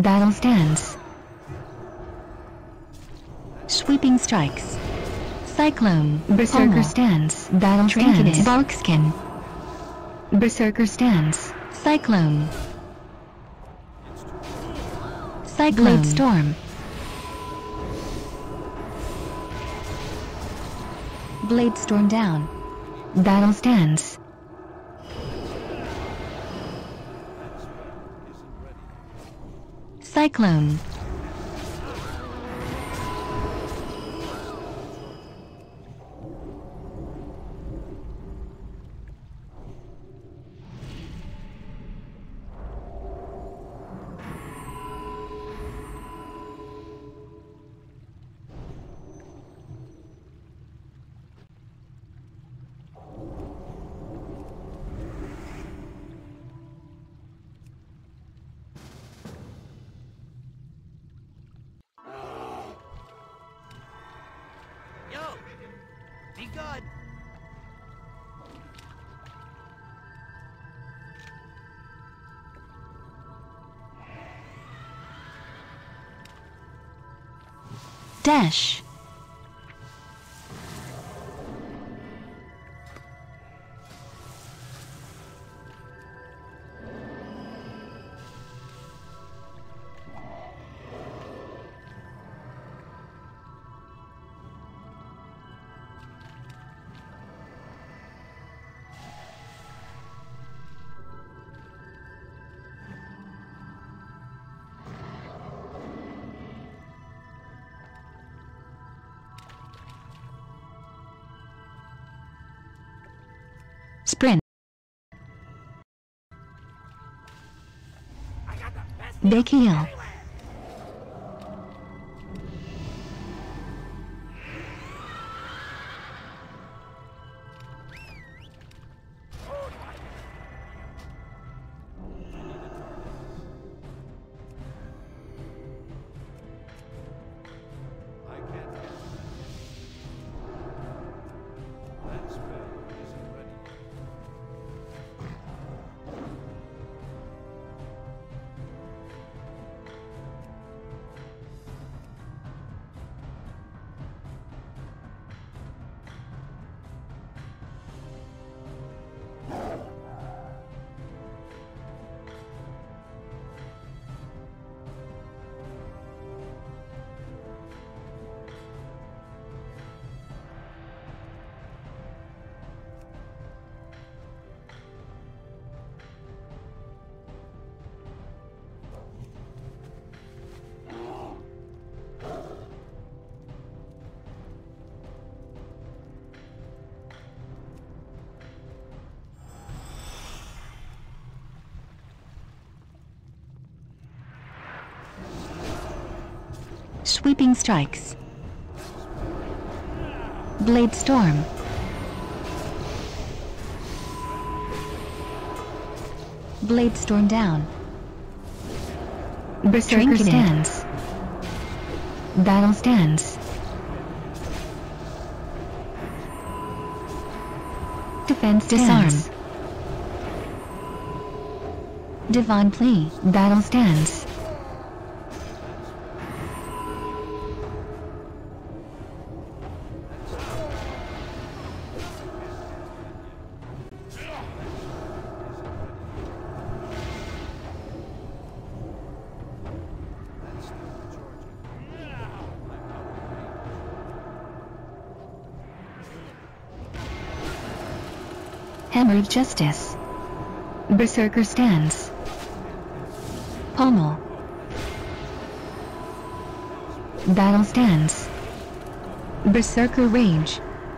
Battle stance. Sweeping strikes. Cyclone. Berserker Pommel. stance. Battle Trinketed. stance. Barkskin. Berserker stance. Cyclone. Cyclone. Blade storm. Blade storm down. Battle stance. Cyclone. Be good. Dash. Sprint. Big heel. Sweeping strikes. Blade storm. Blade storm down. Berserker stance. Battle stance. Defense stance. Disarm. Divine plea. Battle stance. Hammer of Justice. Berserker stance. Pommel. Battle stance. Berserker rage.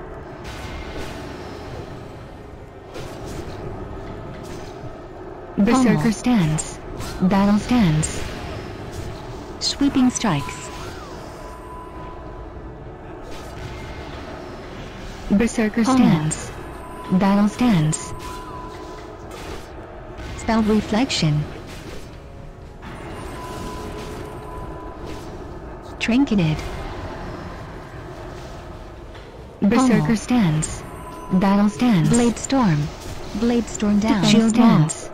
Berserker stance. Battle stance. Sweeping strikes. Berserker stance. Battle stance. Spell reflection. Trinketed. Berserker stance. Battle stance. Blade storm. Blade storm down. Shield stance.